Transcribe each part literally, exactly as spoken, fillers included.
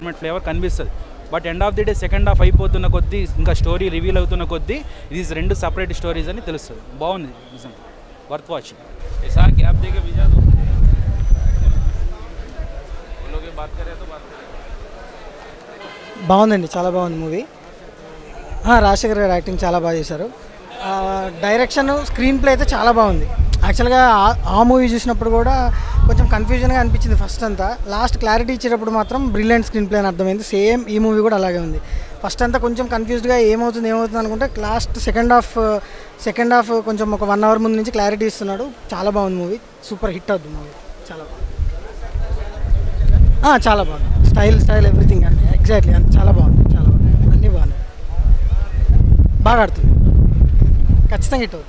Different flavour కనిపిస్తుంది. But end of the day second half అయిపోతున్న కొద్దీ ఇంకా స్టోరీ రివీల్ అవుతున్న కొద్దీ ఇది రెండు సపరేట్ స్టోరీస్ అని తెలుస్తుంది. బాగుంది, నిజం వర్త్ వాచింగ్. బాగుందండి, చాలా బాగుంది మూవీ. రాజశేఖర్ గారు యాక్టింగ్ చాలా బాగా చేశారు. డైరెక్షన్, స్క్రీన్ ప్లే అయితే చాలా బాగుంది. యాక్చువల్గా ఆ మూవీ చూసినప్పుడు కూడా కొంచెం కన్ఫ్యూజన్గా అనిపించింది ఫస్ట్ అంతా. లాస్ట్ క్లారిటీ ఇచ్చేటప్పుడు మాత్రం బ్రిలియంట్ స్క్రీన్ ప్లే అని అర్థమైంది. సేమ్ ఈ మూవీ కూడా అలాగే ఉంది. ఫస్ట్ అంతా కొంచెం కన్ఫ్యూజ్డ్గా ఏమవుతుంది ఏమవుతుంది అనుకుంటే last second half second half కొంచెం ఒక వన్ అవర్ ముందు నుంచి క్లారిటీ ఇస్తున్నాడు. చాలా బాగుంది మూవీ, సూపర్ హిట్ అవుతుంది మూవీ. చాలా బాగుంది, చాలా బాగుంది. స్టైల్ స్టైల్ ఎవ్రీథింగ్ అండి, ఎగ్జాక్ట్లీ అంత చాలా బాగుంది, చాలా బాగుంది, అన్నీ బాగున్నాయి. బాగా ఆడుతుంది, ఖచ్చితంగా హిట్ అవుతుంది.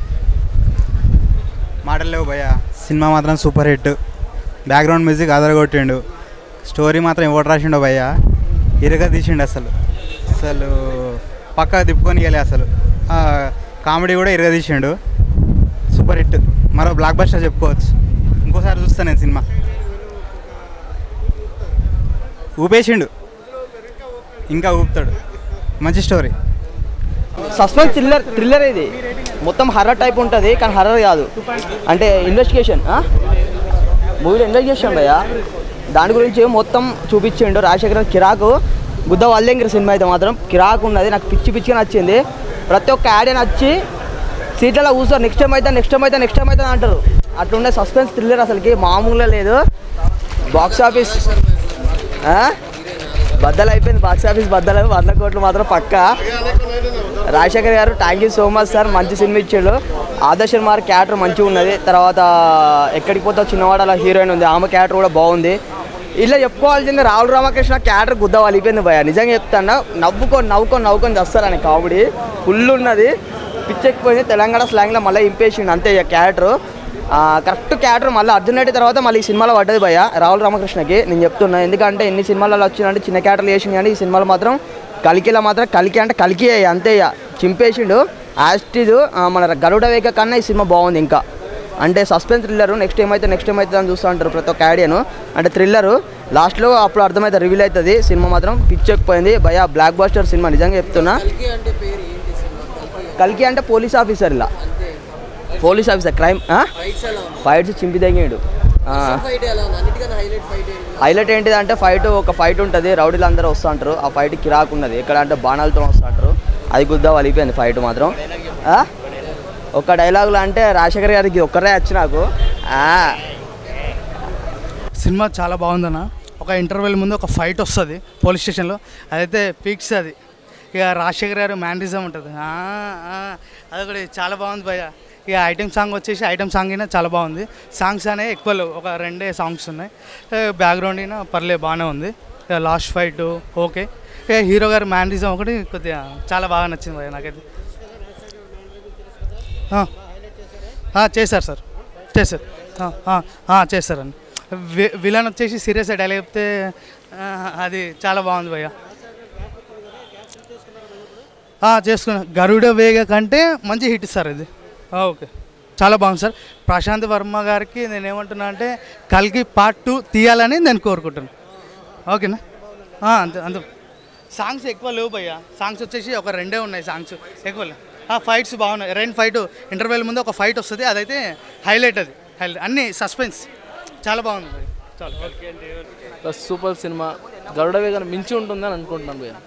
మాటలు లేవు భయ్య, సినిమా మాత్రం సూపర్ హిట్. బ్యాక్గ్రౌండ్ మ్యూజిక్ అదరగొట్టిండు. స్టోరీ మాత్రం ఎవరు రాసిండో భయ్య, ఇరగా తీసిండు. అసలు అసలు పక్కా తిప్పుకొని వెళ్ళి అసలు కామెడీ కూడా ఇరగా తీసిండు. సూపర్ హిట్, మరో బ్లాక్ బస్టర్ చెప్పుకోవచ్చు. ఇంకోసారి చూస్తాను నేను సినిమా. ఊపేసిండు, ఇంకా ఊపుతాడు. మంచి స్టోరీ. సస్పెన్స్ థ్రిల్లర్ థ్రిల్లర్ ఇది మొత్తం హర్రర్ టైప్ ఉంటుంది, కానీ హర్రర్ కాదు. అంటే ఇన్వెస్టిగేషన్, మూవీలో ఇన్వెస్టిగేషన్ భయ్యా, దాని గురించి మొత్తం చూపించిండు రాజశేఖర్. కిరాకు బుద్ధ వల్లేంగిరి సినిమా అయితే మాత్రం కిరాకు ఉన్నది. నాకు పిచ్చి పిచ్చిగా నచ్చింది. ప్రతి ఒక్క యాడ్ నచ్చి సీట్లలో కూర్చోరు. నెక్స్ట్ టైం అయితే నెక్స్ట్ టైం అయితే నెక్స్ట్ టైం అయితే అంటారు. అట్లుండే సస్పెన్స్ థ్రిల్లర్ అసలుకి మామూలుగా లేదు. బాక్స్ ఆఫీస్ బద్దలు అయిపోయింది, బాక్స్ ఆఫీస్ బద్దలు. వంద కోట్లు మాత్రం పక్కా. రాజశేఖర్ గారు thank you so much sir, మంచి సినిమా ఇచ్చాడు. ఆదర్శ్ మార్ క్యారెక్టర్ మంచిగా ఉన్నది. తర్వాత ఎక్కడికి పోతా చిన్నవాడల హీరోయిన్ ఉంది, ఆమె క్యారెక్టర్ కూడా బాగుంది. ఇలా చెప్పుకోవాల్సింది రాహుల్ రామకృష్ణ క్యారెక్టర్ గుద్ద వలిపోయింది భయ. నిజంగా చెప్తాను, నవ్వుకొని నవ్వుకొని నవ్వుకొని చేస్తారని కామెడీ ఫుల్ ఉన్నది. పిచ్చెక్కిపోయింది. తెలంగాణ స్లాంగ్లో మళ్ళీ ఇంపేసిండు అంతే ఇక క్యారెక్టర్. కరెక్ట్ క్యారెక్టర్ మళ్ళీ అర్జున్ రెడ్డి తర్వాత మళ్ళీ ఈ సినిమాలో పడ్డది భయ రాహుల్ రామకృష్ణకి. నేను చెప్తున్నా, ఎందుకంటే ఎన్ని సినిమాలలో వచ్చిందంటే చిన్న క్యారెక్టర్లు వేసింది, కానీ ఈ సినిమాలో మాత్రం కలికిలో మాత్రం కలికి అంటే కలికి అంతే ఇక చింపేసిండు. యాస్టిజ్ మన గరుడ వేగ కన్నా ఈ సినిమా బాగుంది. ఇంకా అంటే సస్పెన్స్ థ్రిల్లర్. నెక్స్ట్ ఏమైతే నెక్స్ట్ ఏమైతే అని చూస్తూ ఉంటారు ప్రతి ఒక్క ఐడియాను. అంటే థ్రిల్లరు లాస్ట్లో అప్పుడు అర్థమైతే రివీల్ అవుతుంది. సినిమా మాత్రం పిచ్చెక్కిపోయింది భయ, బ్లాక్ బస్టర్ సినిమా నిజంగా చెప్తున్నా. కలికి అంటే పోలీస్ ఆఫీసర్, ఇలా పోలీస్ ఆఫీసర్ క్రైమ్ ఫైట్స్ చింపి తగ్గాడు. హైలైట్ ఏంటిది అంటే ఫైట్ ఒక ఫైట్ ఉంటుంది, రౌడీలు అందరూ వస్తూ ఉంటారు. ఆ ఫైట్ కిరాకు ఉన్నది. ఎక్కడ అంటే బాణాలతో వస్తూ ఉంటారు, అది గుద్దా వలిపోయింది ఫైట్ మాత్రం. ఒక డైలాగులు అంటే రాజశేఖర్ గారికి ఒక్కరే వచ్చి నాకు. సినిమా చాలా బాగుందన్న. ఒక ఇంటర్వెల్ ముందు ఒక ఫైట్ వస్తుంది పోలీస్ స్టేషన్లో, అదైతే పీక్స్. అది ఇక రాజశేఖర్ గారు మ్యానరిజం ఉంటుంది, అది కూడా చాలా బాగుంది భయ్య. ఇక ఐటమ్ సాంగ్ వచ్చేసి ఐటమ్ సాంగ్ అయినా చాలా బాగుంది. సాంగ్స్ అనేవి ఎక్కువ లేవు, ఒక రెండే సాంగ్స్ ఉన్నాయి. బ్యాక్గ్రౌండ్ అయినా పర్లేదు బాగానే ఉంది. Last fight okay. ఇక హీరో గారు మ్యానరిజం ఒకటి కొద్దిగా చాలా బాగా నచ్చింది భయ్య నాకైతే. చేశారు సార్, చేశారు చేస్తారండి. వి విలన్ వచ్చేసి సీరియస్ డైలాగ్ చెప్తే అది చాలా బాగుంది భయ్య. చేసుకున్నా గరుడ వేగ కంటే మంచి హిట్ సార్ ఇది. ఓకే, చాలా బాగుంది సార్. ప్రశాంత్ వర్మ గారికి నేను ఏమంటున్నా అంటే కల్కి పార్ట్ టూ తీయాలని నేను కోరుకుంటున్నాను. ఓకేనా? అంతే అంతే. సాంగ్స్ ఎక్కువ లేవు భయ్య. సాంగ్స్ వచ్చేసి ఒక రెండే ఉన్నాయి, సాంగ్స్ ఎక్కువ లేవు. ఫైట్స్ బాగున్నాయి. రెండు ఫైట్ ఇంటర్వెల్ ముందు ఒక ఫైట్ వస్తుంది, అదైతే హైలైట్. అది హైలైట్, అన్ని సస్పెన్స్ చాలా బాగుంది భయ్య. చాలా సూపర్ సినిమా. గరుడ వేగం మించి ఉంటుందని అనుకుంటున్నాను భయ్య.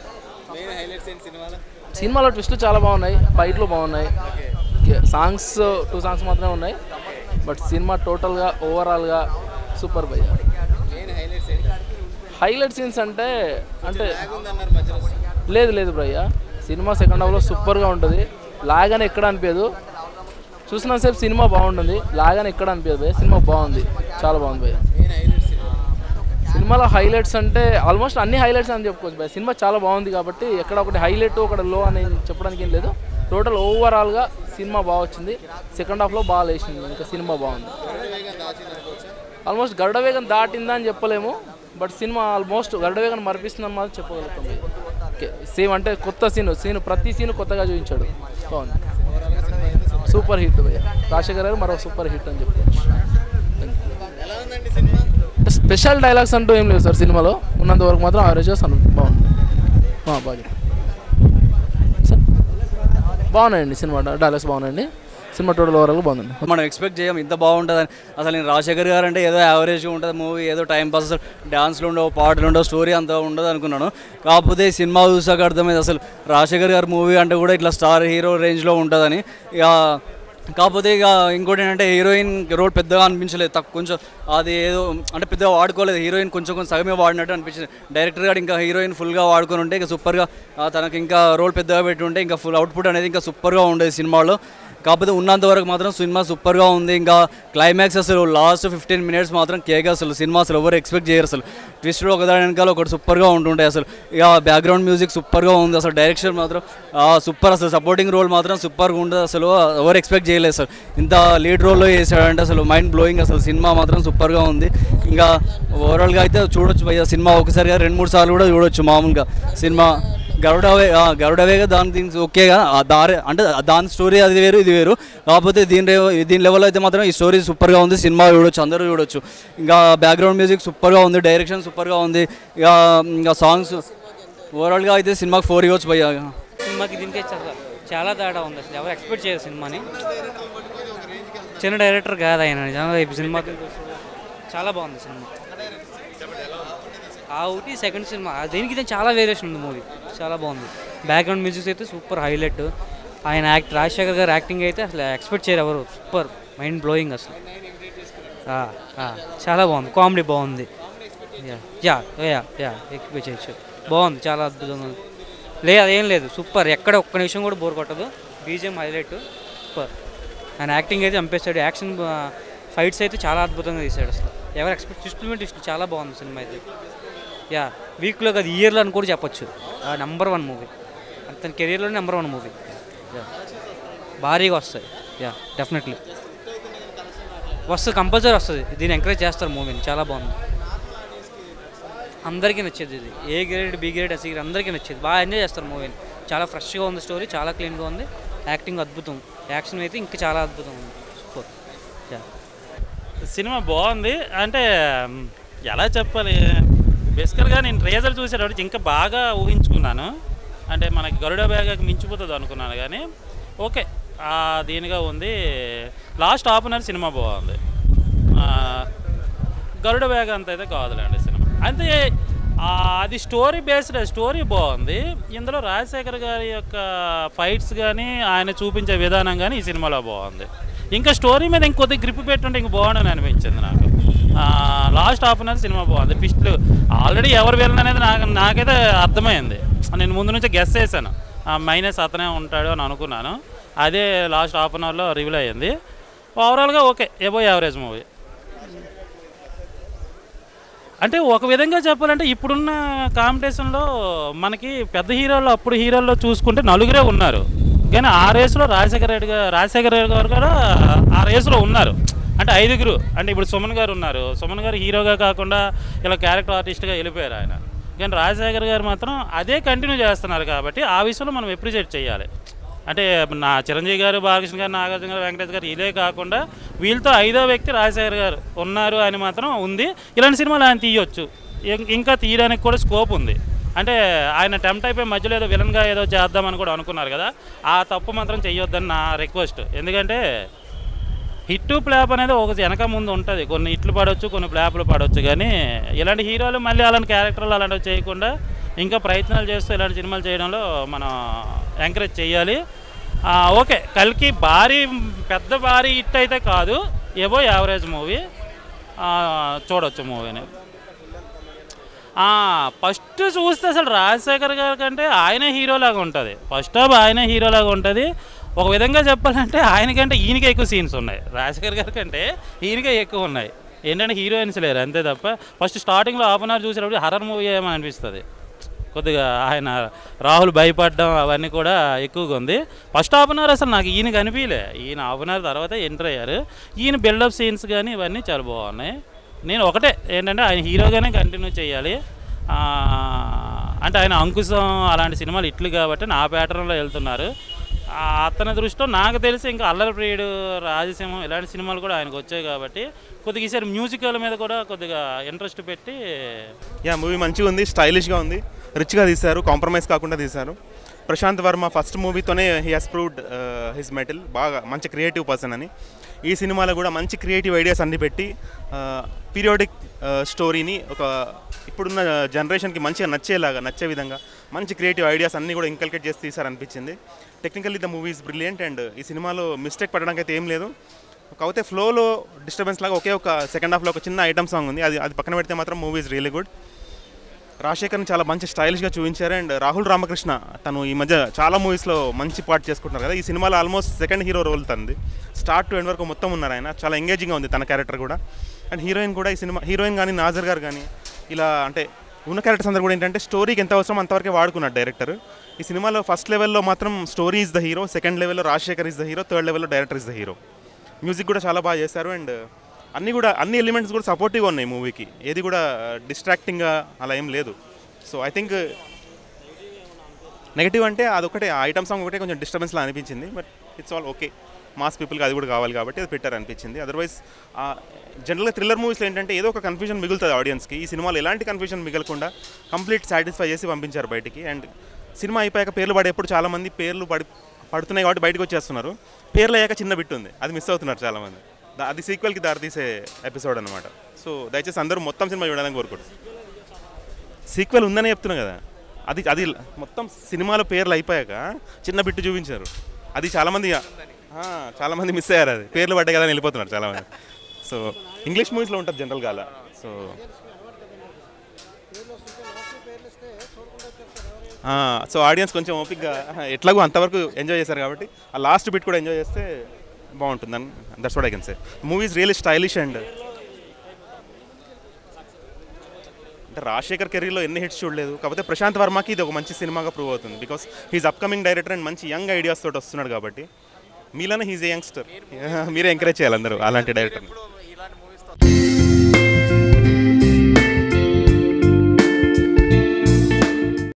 సినిమాలో ట్విస్ట్లు చాలా బాగున్నాయి, ఫైట్లు బాగున్నాయి, సాంగ్స్ టూ సాంగ్స్ మాత్రమే ఉన్నాయి. బట్ సినిమా టోటల్గా ఓవరాల్గా సూపర్ భయ్య. హైలైట్ సీన్స్ అంటే అంటే లేదు లేదు భయ్య, సినిమా సెకండ్ హాఫ్లో సూపర్గా ఉంటుంది. లాగానే ఎక్కడ అనిపించదు, చూసినంతసేపు సినిమా బాగుంటుంది. లాగానే ఎక్కడ అనిపించదు భయ్య, సినిమా బాగుంది, చాలా బాగుంది భయ్య. సినిమాలో హైలైట్స్ అంటే ఆల్మోస్ట్ అన్ని హైలైట్స్ అని చెప్పుకోవచ్చు భయ్య. సినిమా చాలా బాగుంది కాబట్టి ఎక్కడ ఒకటి హైలైట్ ఒకటి లో అని చెప్పడానికి ఏం లేదు. టోటల్ ఓవరాల్గా సినిమా బాగా వచ్చింది. సెకండ్ హాఫ్లో బాగా లేచింది, ఇంకా సినిమా బాగుంది. ఆల్మోస్ట్ గరుడ వేగం దాటిందని చెప్పలేము, బట్ సినిమా ఆల్మోస్ట్ గరుడ వేగం మరిపిస్తుందని మాత్రం చెప్పగలుగుతాం. ఓకే, సేమ్ అంటే కొత్త సీన్ సీన్ ప్రతి సీన్ కొత్తగా చూపించాడు, బాగుంది. సూపర్ హిట్ భయ్య. రాజశేఖర్ గారు మరో సూపర్ హిట్ అని చెప్పుకోవచ్చు. స్పెషల్ డైలాగ్స్ అంటూ ఏం లేవు సార్ సినిమాలో, ఉన్నంత వరకు మాత్రం యావరేజెస్ అను బాగుంది. బాగా సార్ బాగున్నాయండి సినిమా డైలాగ్స్ బాగున్నాయండి. సినిమా టోటల్ ఓవరాల్ బాగుందండి. మనం ఎక్స్పెక్ట్ చేయం ఇంత బాగుంటుందని. అసలు నేను రాజశేఖర్ గారు అంటే ఏదో యావరేజ్గా ఉంటుంది మూవీ, ఏదో టైం పాస్, అసలు డ్యాన్స్లు ఉండవు, పాటలు ఉండవు, స్టోరీ అంతా ఉండదు అనుకున్నాను. కాకపోతే సినిమా చూసాక అర్థమైంది అసలు రాజశేఖర్ గారు మూవీ అంటే కూడా ఇట్లా స్టార్ హీరో రేంజ్లో ఉంటుందని. ఇక కాకపోతే ఇక ఇంకోటి ఏంటంటే హీరోయిన్ రోల్ పెద్దగా అనిపించలేదు, తక్కువ కొంచెం అది ఏదో అంటే పెద్దగా వాడుకోలేదు. హీరోయిన్ కొంచెం కొంచెం సగమే వాడినట్టు అనిపించింది. డైరెక్టర్ గారు ఇంకా హీరోయిన్ ఫుల్గా వాడుకొని ఉంటే ఇంకా సూపర్గా తనకి ఇంకా రోల్ పెద్దగా పెట్టి ఉంటే ఇంకా ఫుల్ అవుట్పుట్ అనేది ఇంకా సూపర్గా ఉండేది సినిమాలో. కాకపోతే ఉన్నంత వరకు మాత్రం సినిమా సూపర్గా ఉంది. ఇంకా క్లైమాక్స్ అసలు లాస్ట్ ఫిఫ్టీన్ మినిట్స్ మాత్రం కేక్ అసలు సినిమా అసలు ఎవరు ఎక్స్పెక్ట్ చేయరు. అసలు ట్విస్ట్లో ఒకదాని వెనకాల ఒకటి సూపర్గా ఉంటుంటాయి. అసలు ఇక బ్యాక్గ్రౌండ్ మ్యూజిక్ సూపర్గా ఉంది. అసలు డైరెక్షన్ మాత్రం సూపర్. అసలు సపోర్టింగ్ రోల్ మాత్రం సూపర్గా ఉంటుంది. అసలు ఎవరు ఎక్స్పెక్ట్ చేయలేదు సార్ ఇంత లీడ్ రోల్లో చేశాడంటే అసలు మైండ్ బ్లోయింగ్. అసలు సినిమా మాత్రం సూపర్గా ఉంది. ఇంకా ఓవరాల్గా అయితే చూడొచ్చు భయ్య సినిమా ఒకసారిగా రెండు మూడు సార్లు కూడా చూడొచ్చు. మామూలుగా సినిమా గరుడవే గరుడవేగా దాని దీనికి ఓకేగా దారి అంటే దాని స్టోరీ అది వేరు ఇది వేరు. కాకపోతే దీని దీని లెవెల్లో అయితే మాత్రం ఈ స్టోరీ సూపర్గా ఉంది. సినిమా చూడొచ్చు, అందరూ చూడొచ్చు. ఇంకా బ్యాక్గ్రౌండ్ మ్యూజిక్ సూపర్గా ఉంది, డైరెక్షన్ సూపర్గా ఉంది. ఇక ఇంకా సాంగ్స్ ఓవరాల్గా అయితే సినిమాకి ఫోర్ ఇవ్వచ్చు భయ్య. సినిమాకి దీనికి చాలా తేడా ఉంది. అసలు ఎవరు ఎక్స్పెక్ట్ చేయరు సినిమాని. చిన్న డైరెక్టర్ కాదు ఆయన. సినిమా చాలా బాగుంది సినిమా. ఆ ఒకటి సెకండ్ సినిమా దీనికి ఇది చాలా వేరియేషన్ ఉంది మూవీ, చాలా బాగుంది. బ్యాక్గ్రౌండ్ మ్యూజిక్స్ అయితే సూపర్ హైలైట్. ఆయన యాక్ట్ రాజశేఖర్ గారు యాక్టింగ్ అయితే అసలు ఎక్స్పెక్ట్ చేయరు ఎవరు, సూపర్ మైండ్ బ్లోయింగ్ అసలు. చాలా బాగుంది, కామెడీ బాగుంది. Yeah yeah yeah yeah expect చేయొచ్చు, బాగుంది, చాలా అద్భుతంగా ఉంది. లేదు అదేం లేదు, సూపర్. ఎక్కడ ఒక్క నిమిషం కూడా బోర్ కొట్టదు. BGM highlight, super. ఆయన యాక్టింగ్ అయితే చంపేస్తాడు. యాక్షన్ ఫైట్స్ అయితే చాలా అద్భుతంగా తీశాడు. అసలు ఎవరు ఎక్స్పెక్ట్ ట్విస్ట్ ట్విస్ట్ చాలా బాగుంది సినిమా అయితే. యా వీక్లో కాదు ఇయర్లో అని కూడా చెప్పొచ్చు. నెంబర్ వన్ మూవీ, తన కెరీర్లో నెంబర్ వన్ మూవీ. యా భారీగా వస్తుంది. యా డెఫినెట్లీ వస్తుంది, కంపల్సరీ వస్తుంది. దీన్ని ఎంకరేజ్ చేస్తారు మూవీని, చాలా బాగుంది. అందరికీ నచ్చేది ఇది. A grade B grade S grade అందరికీ నచ్చేది. బాగా ఎంజాయ్ చేస్తారు మూవీని. చాలా ఫ్రెష్గా ఉంది స్టోరీ, చాలా క్లీన్గా ఉంది. యాక్టింగ్ అద్భుతం, యాక్షన్ అయితే ఇంకా చాలా అద్భుతం ఉంది. సూపర్. యా సినిమా బాగుంది. అంటే ఎలా చెప్పాలి, బేసికల్గా నేను ట్రేజర్ చూసేటప్పుడు ఇంకా బాగా ఊహించుకున్నాను. అంటే మనకి గరుడ బ్యాగ్ మించిపోతుంది అనుకున్నాను, కానీ ఓకే దీనిగా ఉంది. Last half an hour cinema బాగుంది. గరుడ బ్యాగ్ అంత అయితే కాదులేండి సినిమా. అంటే అది స్టోరీ బేస్డ్, స్టోరీ బాగుంది. ఇందులో రాజశేఖర్ గారి యొక్క ఫైట్స్ కానీ ఆయన చూపించే విధానం కానీ ఈ సినిమాలో బాగుంది. ఇంకా స్టోరీ మీద ఇంకొద్ది గ్రిప్ పెట్టుంటే ఇంక బాగుండని అనిపించింది నాకు. Last half an hour cinema బాగుంది. ట్విస్ట్లు ఆల్రెడీ ఎవరు వెళ్ళను అనేది నాకు నాకైతే అర్థమైంది. నేను ముందు నుంచే గెస్ చేశాను మైనస్ అతనే ఉంటాడు అని అనుకున్నాను. అదే లాస్ట్ హాఫ్ అన్ అవర్లో రివీల్ అయ్యింది. ఓవరాల్గా ఓకే, ఎబో యావరేజ్ మూవీ. అంటే ఒక విధంగా చెప్పాలంటే ఇప్పుడున్న కాంపిటీషన్లో మనకి పెద్ద హీరోలు అప్పుడు హీరోల్లో చూసుకుంటే నలుగురే ఉన్నారు, కానీ ఆ రేసులో రాజశేఖర రెడ్డి గారు రాజశేఖర రెడ్డి గారు కూడా ఆ రేసులో ఉన్నారు. అంటే ఐదుగురు, అంటే ఇప్పుడు సుమన్ గారు ఉన్నారు. సుమన్ గారు హీరోగా కాకుండా ఇలా క్యారెక్టర్ ఆర్టిస్ట్గా వెళ్ళిపోయారు ఆయన. కానీ రాజశేఖర్ గారు మాత్రం అదే కంటిన్యూ చేస్తున్నారు. కాబట్టి ఆ విషయంలో మనం అప్రిషియేట్ చేయాలి. అంటే నా చిరంజీవి గారు, బాలకృష్ణ గారు, నాగార్జున గారు, వెంకటేష్ గారు ఇదే కాకుండా వీళ్ళతో ఐదో వ్యక్తి రాజశేఖర్ గారు ఉన్నారు అని మాత్రం ఉంది. ఇలాంటి సినిమాలు ఆయన తీయొచ్చు, ఇంకా తీయడానికి కూడా స్కోప్ ఉంది. అంటే ఆయన టెంప్ట్ అయిపోయి మధ్యలో ఏదో విలన్గా ఏదో చేద్దామని కూడా అనుకున్నారు కదా, ఆ తప్పు మాత్రం చెయ్యొద్దని నా రిక్వెస్ట్. ఎందుకంటే హిట్ ఫ్లాప్ అనేది ఒక వెనక ముందు ఉంటుంది. కొన్ని హిట్లు పడవచ్చు, కొన్ని ఫ్లాప్లు పడవచ్చు. కానీ ఇలాంటి హీరోలు మళ్ళీ అలాంటి క్యారెక్టర్లు అలాంటివి చేయకుండా ఇంకా ప్రయత్నాలు చేస్తూ ఇలాంటి సినిమాలు చేయడంలో మనం ఎంకరేజ్ చేయాలి. ఓకే, కల్కి భారీ పెద్ద భారీ హిట్ అయితే కాదు, ఏవో యావరేజ్ మూవీ, చూడవచ్చు మూవీని. ఫస్ట్ చూస్తే అసలు రాజశేఖర్ గారి కంటే ఆయనే హీరోలాగా ఉంటుంది. ఫస్ట్ హాఫ్ ఆయనే హీరోలాగా ఉంటుంది. ఒక విధంగా చెప్పాలంటే ఆయనకంటే ఈయనకే ఎక్కువ సీన్స్ ఉన్నాయి. రాజశేఖర్ గారి కంటే ఈయనకే ఎక్కువ ఉన్నాయి. ఏంటంటే హీరోయిన్స్ లేరు అంతే తప్ప. ఫస్ట్ స్టార్టింగ్లో హాఫ్ అన్ అవర్ చూసేటప్పుడు హర్రర్ మూవీ ఏమని అనిపిస్తుంది. కొద్దిగా ఆయన రాహుల్ భయపడడం అవన్నీ కూడా ఎక్కువగా ఉంది. ఫస్ట్ హాఫ్ అన్ అవర్ అసలు నాకు ఈయన కనిపించలే. ఈయన హాఫ్ అన్ అవర్ తర్వాత ఎంటర్ అయ్యారు. ఈయన బిల్డప్ సీన్స్ కానీ ఇవన్నీ చాలా బాగున్నాయి. నేను ఒకటే ఏంటంటే ఆయన హీరోగానే కంటిన్యూ చేయాలి. అంటే ఆయన అంకుశం అలాంటి సినిమాలు ఇట్లు కాబట్టి నా ప్యాటర్న్లో వెళ్తున్నారు. అతని దృష్టిలో నాకు తెలిసి ఇంకా అల్లరి ప్రియుడు, రాజసింహం ఇలాంటి సినిమాలు కూడా ఆయనకు వచ్చాయి కాబట్టి కొద్దిగా ఈసారి మ్యూజికల్ మీద కూడా కొద్దిగా ఇంట్రెస్ట్ పెట్టి యా మూవీ మంచిగా ఉంది, స్టైలిష్గా ఉంది, రిచ్గా తీశారు, కాంప్రమైజ్ కాకుండా తీశారు. ప్రశాంత్ వర్మ ఫస్ట్ మూవీతోనే he has proved his mettle, బాగా మంచి క్రియేటివ్ పర్సన్ అని. ఈ సినిమాలో కూడా మంచి క్రియేటివ్ ఐడియాస్ అన్ని పెట్టి పీరియాడిక్ స్టోరీని ఒక ఇప్పుడున్న జనరేషన్కి మంచిగా నచ్చేలాగా నచ్చే విధంగా మంచి క్రియేటివ్ ఐడియాస్ అన్నీ కూడా ఇంకల్కేట్ చేసి తీశారనిపించింది. Technically the movie is brilliant and ఈ సినిమాలో మిస్టేక్ పడడానికి అయితే ఏం లేదు. కాకపోతే ఫ్లోలో డిస్టర్బెన్స్ లాగా ఒకే ఒక సెకండ్ హాఫ్లో ఒక చిన్న ఐటమ్ సాంగ్ ఉంది, అది అది పక్కన పెడితే మాత్రం మూవీ ఈజ్ రియలీ గుడ్. రాజశేఖర్ని చాలా మంచి స్టైలిష్గా చూపించారు. అండ్ రాహుల్ రామకృష్ణ తను ఈ మధ్య చాలా మూవీస్లో మంచి పార్ట్ చేసుకుంటున్నారు కదా, ఈ సినిమాలో ఆల్మోస్ట్ సెకండ్ హీరో రోల్ తనది. స్టార్ట్ టు ఎండ్ వరకు మొత్తం ఉన్నారు ఆయన, చాలా ఎంగేజింగ్గా ఉంది తన క్యారెక్టర్ కూడా. అండ్ హీరోయిన్ కూడా ఈ సినిమా హీరోయిన్ కానీ నాజర్ గారు కానీ ఇలా అంటే ఉన్న క్యారెక్టర్స్ అందరూ కూడా ఏంటంటే స్టోరీకి ఎంత అవసరం అంతవరకే వాడుకున్నాడు డైరెక్టర్. ఈ సినిమాలో ఫస్ట్ లెవెల్లో మాత్రం story is the hero, second లెవెల్లో Rajasekhar is the hero, third లెవెల్లో director is the hero. Music కూడా చాలా బాగా చేశారు. అండ్ అన్నీ కూడా అన్ని ఎలిమెంట్స్ కూడా సపోర్టివ్గా ఉన్నాయి మూవీకి, ఏది కూడా డిస్ట్రాక్టింగ్గా అలా ఏం లేదు. సో ఐ థింక్ నెగిటివ్ అంటే అదొకటే, ఆ ఐటమ్ సాంగ్ ఒకటే కొంచెం డిస్టర్బెన్స్లా అనిపించింది. But it's all okay, mass పీపుల్కి అది కూడా కావాలి కాబట్టి అది పెట్టారు అనిపించింది. అదర్వైజ్ జనరల్గా థ్రిల్లర్ మూవీస్లో ఏంటంటే ఏదో ఒక కన్ఫ్యూజన్ మిగులుతుంది ఆడియన్స్కి. ఈ సినిమాలో ఎలాంటి కన్ఫ్యూజన్ మిగలకుండా కంప్లీట్ సాటిస్ఫై చేసి పంపించారు బయటికి. అండ్ సినిమా అయిపోయాక పేర్లు పడేప్పుడు చాలామంది పేర్లు పడి పడుతున్నాయి కాబట్టి బయటకు వచ్చేస్తున్నారు, పేర్లు అయ్యాక చిన్న బిట్ ఉంది అది మిస్ అవుతున్నారు చాలామంది, అది సీక్వెల్కి దారితీసే ఎపిసోడ్ అనమాట. సో దయచేసి అందరూ మొత్తం సినిమా చూడాలని కోరుకుంటారు. సీక్వెల్ ఉందని చెప్తున్నా కదా, అది అది మొత్తం సినిమాలో పేర్లు అయిపోయాక చిన్న బిట్టు చూపించారు, అది చాలామంది చాలామంది మిస్ అయ్యారు, అది పేర్లు పడ్డాయి కదా వెళ్ళిపోతున్నారు చాలామంది. సో ఇంగ్లీష్ మూవీస్లో ఉంటుంది జనరల్గా అలా. సో సో ఆడియన్స్ కొంచెం ఓపిక్గా ఎట్లాగో అంతవరకు ఎంజాయ్ చేశారు కాబట్టి ఆ లాస్ట్ బిట్ కూడా ఎంజాయ్ చేస్తే బాగుంటుందని that's what I can say. Movie is really stylish. And అంటే రాజశేఖర్ కెరీర్లో ఎన్ని హిట్స్ చూడలేదు, కాకపోతే ప్రశాంత్ వర్మకి ఇది ఒక మంచి సినిమాగా ప్రూవ్ అవుతుంది. Because he's upcoming director and మంచి యంగ్ ఐడియాస్ తోటి వస్తున్నాడు కాబట్టి. మీలోనే హీఈస్ ఏ యంగ్స్టర్, మీరే ఎంకరేజ్ చేయాలి అందరూ అలాంటి డైరెక్టర్ని.